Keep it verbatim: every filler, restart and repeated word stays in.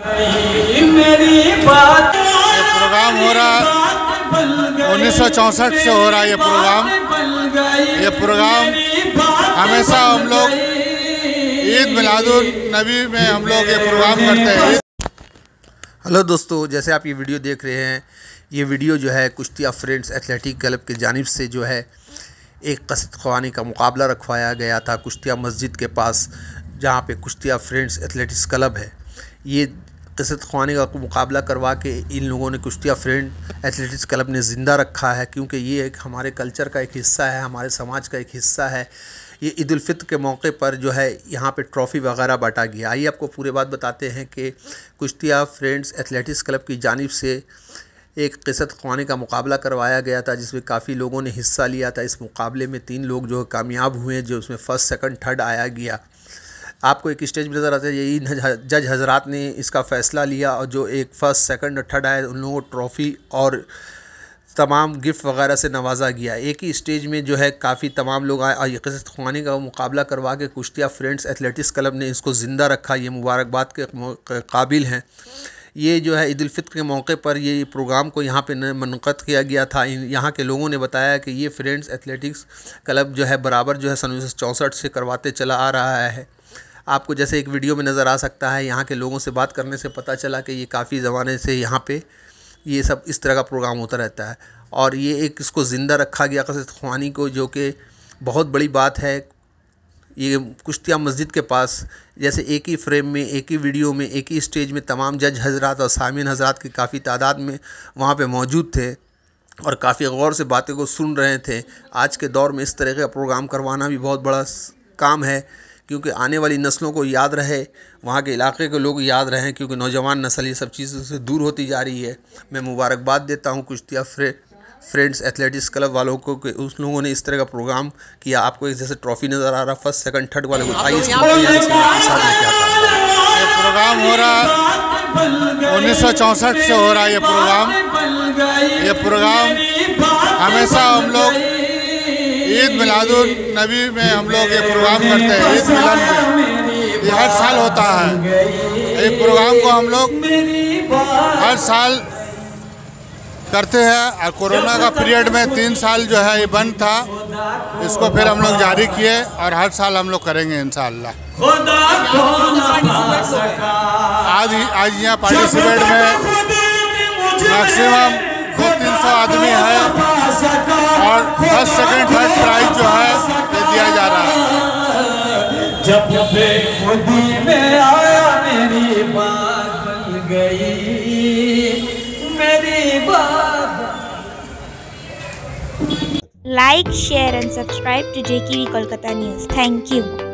ये प्रोग्राम हो रहा उन्नीस सौ चौंसठ से हो रहा है। ये प्रोग्राम ये प्रोग्राम हमेशा हम लोग ईद मिलादुन नबी में हम लोग ये प्रोग्राम करते हैं। हेलो दोस्तों, जैसे आप ये वीडियो देख रहे हैं, ये वीडियो जो है कुश्तिया फ्रेंड्स एथलेटिक क्लब की जानिब से जो है एक कसरत ख्वानी का मुकाबला रखवाया गया था कुश्तिया मस्जिद के पास, जहाँ पे कुश्तिया फ्रेंड्स एथलेटिक्स क्लब है। ये कसरत ख्वानी का मुकाबला करवा के इन लोगों ने कुश्तिया फ्रेंड एथलेटिक्स क्लब ने ज़िंदा रखा है, क्योंकि ये एक हमारे कल्चर का एक हिस्सा है, हमारे समाज का एक हिस्सा है। ये ईद उल फित्र के मौके पर जो है यहाँ पे ट्रॉफ़ी वगैरह बांटा गया। आइए आपको पूरे बात बताते हैं कि कुश्तिया फ्रेंड्स एथलेटिक्स क्लब की जानिब से एक कसरत ख्वानी का मुकाबला करवाया गया था, जिसमें काफ़ी लोगों ने हिस्सा लिया था। इस मुकाबले में तीन लोग जो कामयाब हुए, जो उसमें फ़र्स्ट सेकंड थर्ड आया गया। आपको एक स्टेज में नज़र आता है, यही जज हजरात ने इसका फ़ैसला लिया, और जो एक फ़र्स्ट सेकंड और थर्ड आए उन लोगों को ट्रॉफ़ी और तमाम गिफ्ट वगैरह से नवाजा गया। एक ही स्टेज में जो है काफ़ी तमाम लोग आए और ये कसरत ख्वानी का मुकाबला करवा के कुश्तिया फ्रेंड्स एथलेटिक्स क्लब ने इसको ज़िंदा रखा। ये मुबारकबाद के काबिल हैं। ये जो है ईद उल फित्र के मौके पर ये प्रोग्राम को यहाँ पे मुनक़्क़द किया गया था। यहाँ के लोगों ने बताया कि ये फ्रेंड्स एथलेटिक्स क्लब जो है बराबर जो है सन उन्नीस सौ चौंसठ से करवाते चला आ रहा है। आपको जैसे एक वीडियो में नज़र आ सकता है, यहाँ के लोगों से बात करने से पता चला कि ये काफ़ी ज़माने से यहाँ पे ये सब इस तरह का प्रोग्राम होता रहता है, और ये एक इसको ज़िंदा रखा गया कसरत ख्वानी को, जो कि बहुत बड़ी बात है। ये कुश्तिया मस्जिद के पास जैसे एक ही फ्रेम में, एक ही वीडियो में, एक ही स्टेज में तमाम जज हजरात और सामीन हजरात की काफ़ी तादाद में वहाँ पे मौजूद थे और काफ़ी गौर से बातें को सुन रहे थे। आज के दौर में इस तरह का प्रोग्राम करवाना भी बहुत बड़ा काम है, क्योंकि आने वाली नस्लों को याद रहे, वहाँ के इलाके के लोग याद रहें, क्योंकि नौजवान नस्ल ये सब चीज़ों से दूर होती जा रही है। मैं मुबारकबाद देता हूँ कुश्तिया फ्रे फ्रेंड्स एथलेटिक्स क्लब वालों को कि उस लोगों ने इस तरह का प्रोग्राम किया। आपको एक जैसे ट्रॉफ़ी नज़र आ रहा, फर्स्ट सेकंड थर्ड वाले को आइए क्या ये प्रोग्राम हो रहा उन्नीस सौ चौंसठ से हो रहा है। ये प्रोग्राम ये प्रोग्राम हमेशा हम लोग ईद मिलादुन नबी में हम लोग ये प्रोग्राम करते हैं। ईद मिलन में ये हर साल होता है। ये प्रोग्राम को हम लोग हर साल करते हैं, और कोरोना का पीरियड में तीन साल जो है ये बंद था, इसको फिर हम लोग जारी किए और हर साल हम लोग करेंगे इंशाअल्लाह। आज आज यहाँ पार्टिसिपेट में मैक्सिमम दो तीन सौ आदमी है, और फर्स्ट सेकंड थर्ड प्राइज जो है ये दिया जा रहा है। जब खुदी में आया मेरी बात बन गई, मेरी बात। Like, share and subscribe to J K V Kolkata News. Thank you.